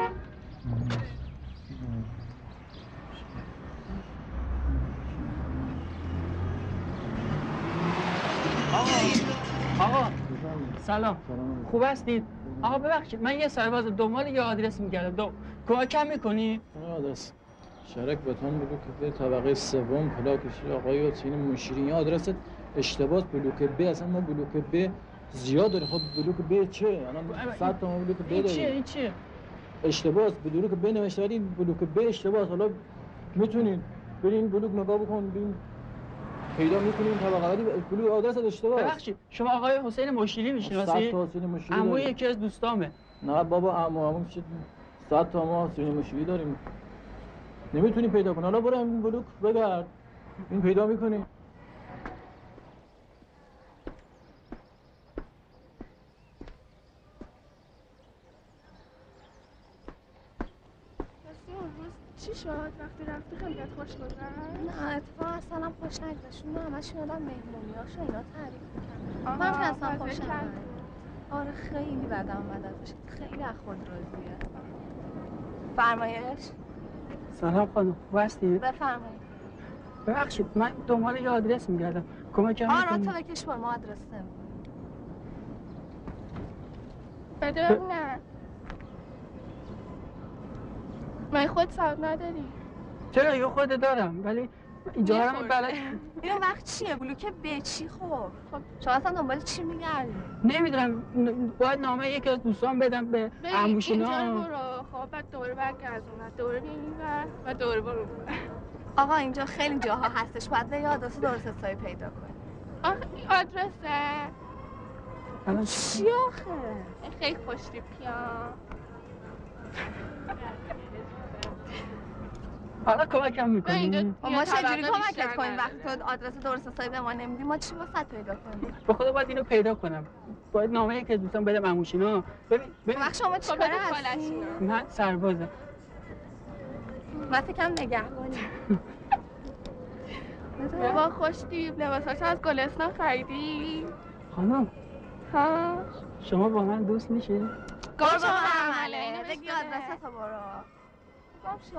آقا سلام خوب هستید؟ آقا ببخشید من یه سرباز دنبال یه آدرس میگردم کمکم میکنی؟ آدرس شرک بتان بلوک به طبقه سوم پلاکش آقای حسین مشیری آدرس اشتباس بلوک ب اصلا ما بلوک ب زیاد داره خب بلوک ب چه الان 100 تا بلوک ب داریم این چیه اشتباس بلوک ب نوشته ولی بلوک ب اشتباس حالا میتونید برین بلوک نگاه بکن ببین پیدا می‌کنیم طبقه ولی بلوک آدرس اشتباهه. ببخشید شما آقای حسین مشیری میشناسید؟ 100 تا حسین مشیری عموی داریم. یکی از دوستامه. نه بابا عمو چه 100 تا ما حسین مشیری داریم. نمیتونی پیدا کنی. حالا برو این بلوک بگرد. این پیدا می‌کنی. چی شد؟ وقتی رفتی خیلی بهت خوش گذشت؟ نه اتفاقا اصلا خوش نگذشت. اون همشون آدم مهمونیاشو اینا تعریف میکنن. من که اصلا خوش نمیاد. آره خیلی بدم اومد ازش. خیلی از خود راضیه. فرمایش؟ سلام خانم خوب هستی؟ بفرمایید. ببخشید من دنبال یه آدرس میگردم. کمکم میکنی؟ آره تو بکش بر ما آدرس نمیدونم. بده ببینم. من خود سواد نداری؟ چرا یه خود دارم ولی اینجا هم بلد. اینو وقت چیه؟ بلوک به چی خب شما اصلا دنبال چی میگردی؟ نمیدونم باید نامه یکی از دوستان بدم به عموشینا. اینجا برو خب بعد دوباره برگردون دوباره بیا اینور و دوباره برو اونور. آقا اینجا خیلی جاها هستش باید یه آدرس درست حسابی پیدا کنی. آخه این آدرسه چی آخه؟ خیلی خوش‌تیپی‌ام. حالا کمکم میکنی؟ ما چجوری کمکت کنیم وقتی تو آدرس درست حسابی به ما نمیدی ما چی واسط پیدا کنیم؟ به خدا باید اینو پیدا کنم. باید نامه که دوستان بدم عموشینا. ببین وقت شما چی کاره هستی؟ من سربازم. من فکرم نگهبانی. بابا خوش‌تیپ لباساشو از گلستان خریدی؟ خانم ها؟ شما با من دوست میشی؟ گم شو عمله بگی آدرستو برو. گم شو.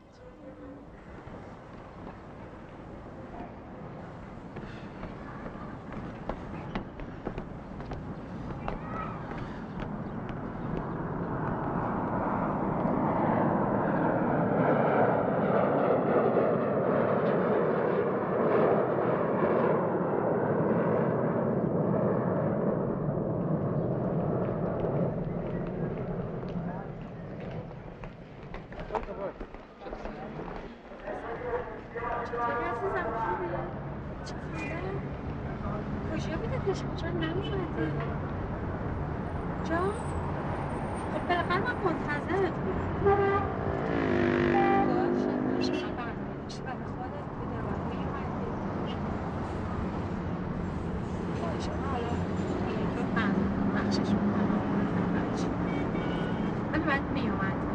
کجا بیدتش کجا نمی‌فهمه جا؟ خب بالاخره من منتظرت بودم باشه باشه من برمی‌داشت و به خودت بوده و می‌مردی باشه حالا این تو بخشش میکنم من باید میومدی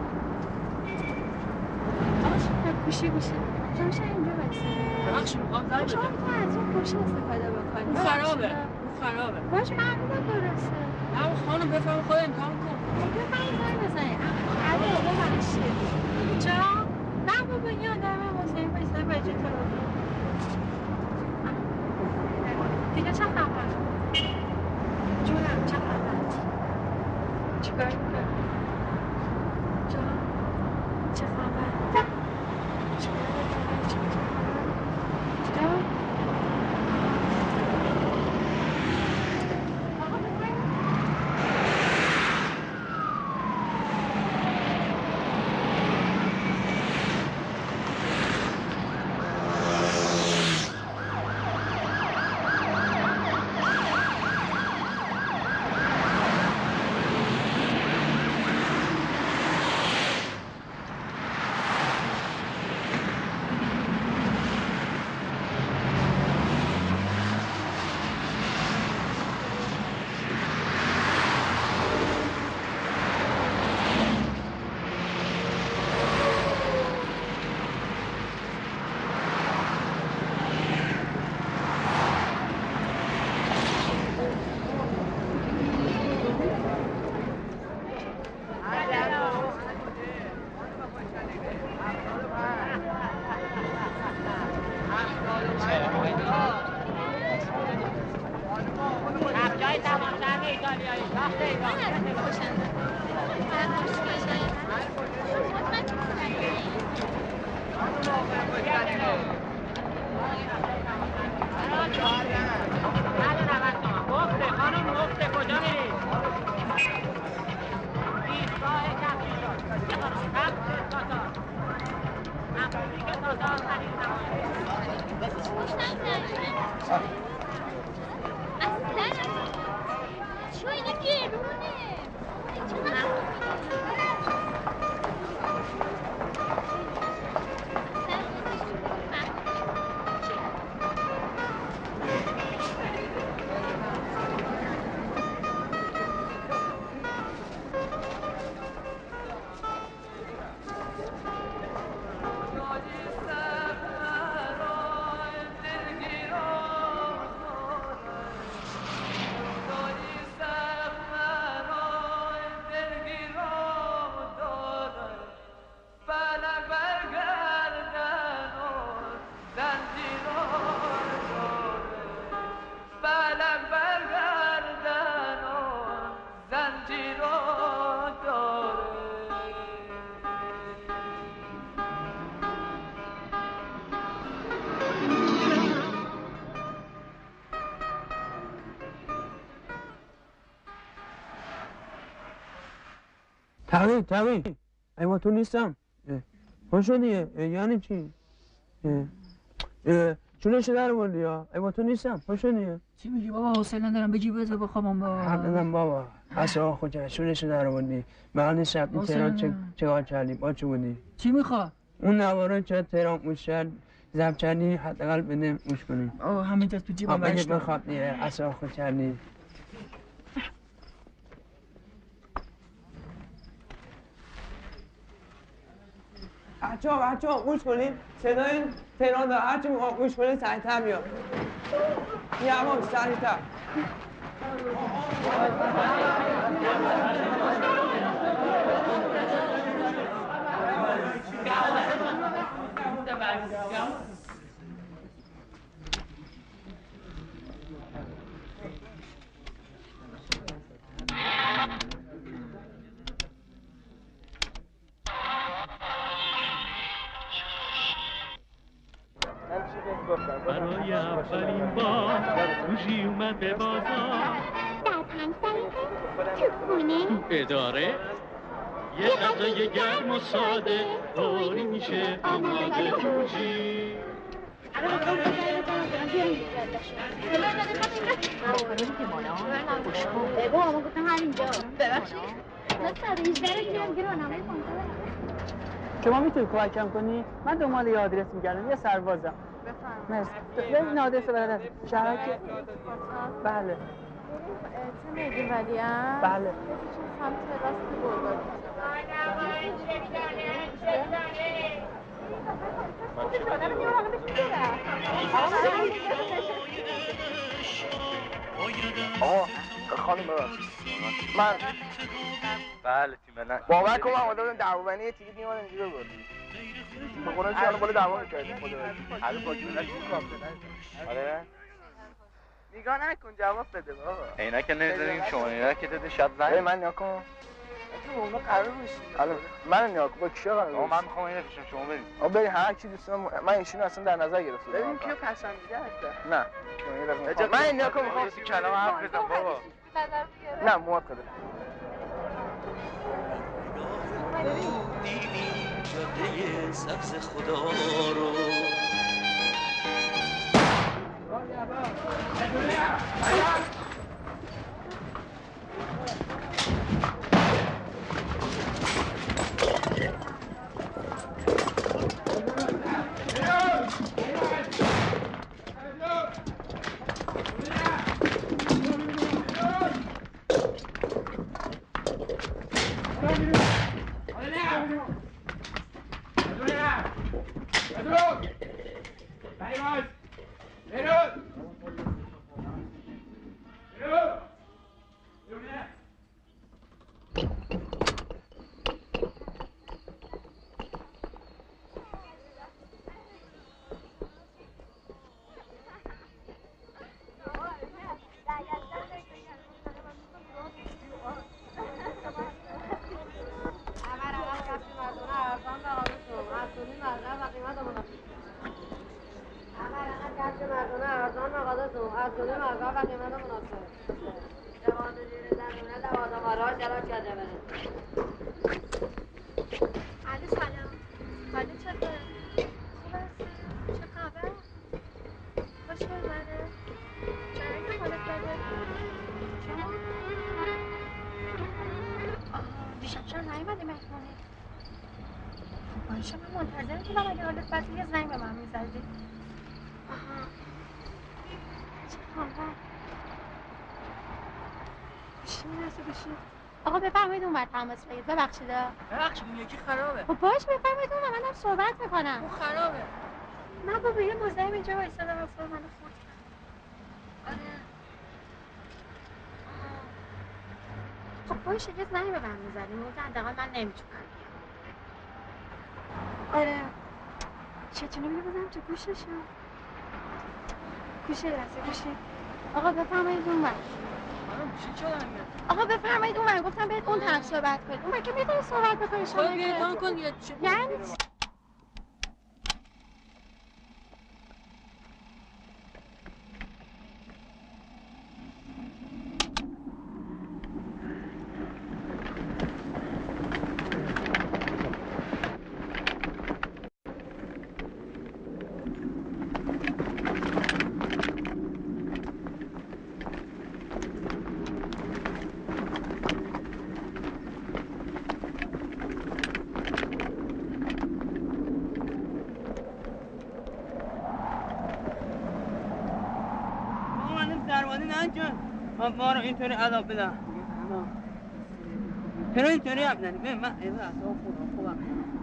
باشه گوشی جا میشه اینجا برسه ببخشید میخوام زنگ شما میتونی از اون گوشی استفاده بکنی اون خرابه باش معمولا درسته نه خانم بفهم خود امتحان کن بفهم زنگ بزنی علی بابا چیه جا؟ نه بابا یه آدم حسین بایسته بجه ترافیک دیگه چه خبر؟ جونم چه خبر؟ چیکار میکنی؟ جا؟ چه خبر؟ چون اینه گرونه تقیی ایوا تو نیستم خوش شدیه یعنی چی؟ چونش در بردی ها ایوا تو نیستم خوش شدیه چی میگی بابا حوصله ندارم بگی بذار بخوابم بابا حق ندارم بابا اصلا خود چونش در بردی معنی شب این تهران چه کردی با چه بودی؟ چی میخوا؟ اون نوارا چه تهران موش کرد زب کردی حداقل بده موش کنیم همینجا تو جیبم بگید بخواب دیگه اصلا خود کردی بچه ها گوش کنید صدای تهران داره هرچی میخوام گوش کنید سریع‌تر بیاد یواش سریع‌تر برای اولین بار گوشی اومد به بازار در پنج تو خونه تو اداره یه غذای گرم و ساده طوری میشه آماده گوشی بابا گفتم همینجا ببخشید شما میتونی کمکم کنی؟ من دنبال یه آدرس میگردم یه سربازم بفرمایید این آدرس برادر شهرک بله چه میگی ولیم؟ بله سمت راست گلگالی آقا خانم ببخشید من بله تیم نه باور کن من اومده بودم دعوانی یه تیکت میومد اینجا رو بردیم به قرآن چه بالا دعوا میکردیم خدا هر با جونت تو کافه نه آره نگاه نکن جواب بده بابا اینا که نمیذاریم شما اینا که داده شب زنگ من نگاه کن تو اون قرار باشی الان من نگاه کن با کیا قرار آقا من میخوام اینو بفروشم شما برید آقا برید هر کی دوست دارم من ایشونو اصلا در نظر گرفتم ببین کیو پسندیده هست نه من نگاه کن میخوام کلام حرف بزنم بابا نه موافقه جاده سبز خدا رو منتظرتونم اگه حالت بد یه زنگ به من میزدی. چه خبر؟ گوشی میرسه گوشی. آقا بفرمایید اون ور تماس بگیرید. ببخشید اون یکی خرابه. خب باش بفرمایید اون منم صحبت میکنم. اون خرابه. من با یه مزاحم اینجا وایسادم اصلا منو خورد کرد. آره. خب باشه یه زنگ به من میزنیم. اون حداقل من نمیتونم بیام. آره. چطوری میگه بزنم تو گوششم. گوشه دسته گوشی. آقا بفرمایید اون ور. چی شده؟ آقا بفرمایید اون ور. گفتم بهت اون طرف صحبت کنید. اون ور که میتونی صحبت بکنید شما. خب بیایید کن یه چی؟ یعنی ما رو اینطوری عذاب بدم چرا اینطوری عذاب بدم من این اصلا خوبم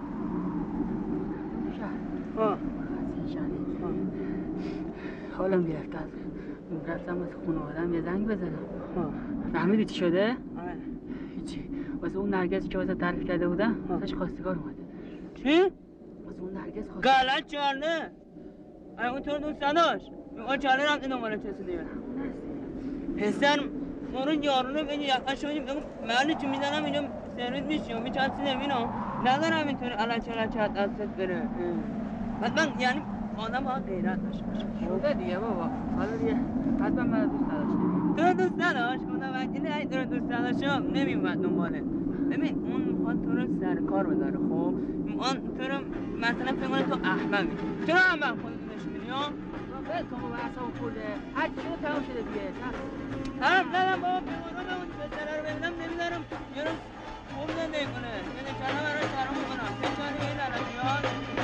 حالم گرفته از رفتم از خانواده‌ام یه زنگ بزنم فهمیدی چی شده؟ هیچی واسه اون نرگسی که واسه تعریف کرده بودم واسهش خواستگار اومده چی؟ واسه اون نرگس خواستگار غلط چارنه اون تو دوست نداشت اون چارنه رفتی دنبالش رسیدی پسر ما رو یارونه بگی یقه شدیم محلی چی میزنم اینجا سرویس میشیم میچانسی نمینم ندارم اینطوری علچه دستت بره بعد من یعنی آدم باید غیرت داشته باشه شده دیگه بابا حالا دیگه حتما من دوست نداشتیم تو رو دوست نداشت خدا وکیلی اگه تو رو دوست نداشتم نمیومد دنباله ببین اون میخواد تو رو سر کار بداره خب اون تو رو مثلا فکر کنه تو احمقی چرا احمق خودتو نشون میدی ها؟ ول کن بابا اعصابم خورده هر چی رو تمام شده دیگه حرف زدم بابا بیمارم اون پسره رو ببینم نمیدارم یه روز خوب زندگی کنه یعنی چرا برای شرم میکنم پسره این علکیان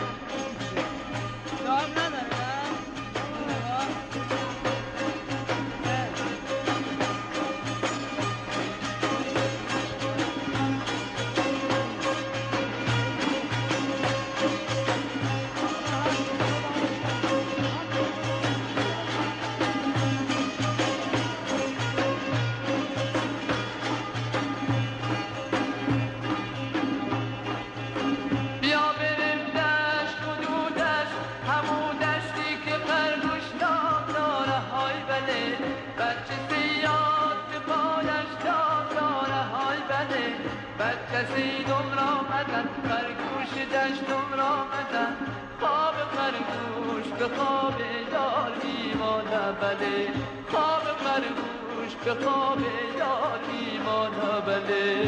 جواب نداره کسیدم را مدن خرگوش دشتم را مدن خواب خرگوش به خواب یار میمانه بله خواب خرگوش به خواب یار میمانه بله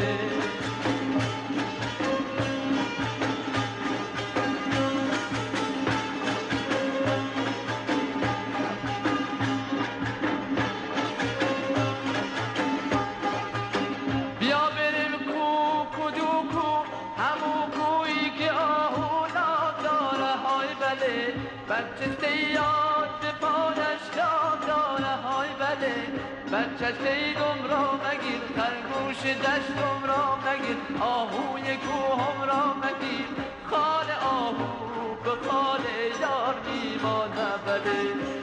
بچه سیاد به پادش داره های بله بچه سیدم را مگیر خرگوش دشتم را مگیر آهوی کوهم را مگیر خال آهو به خال یار میمانه بله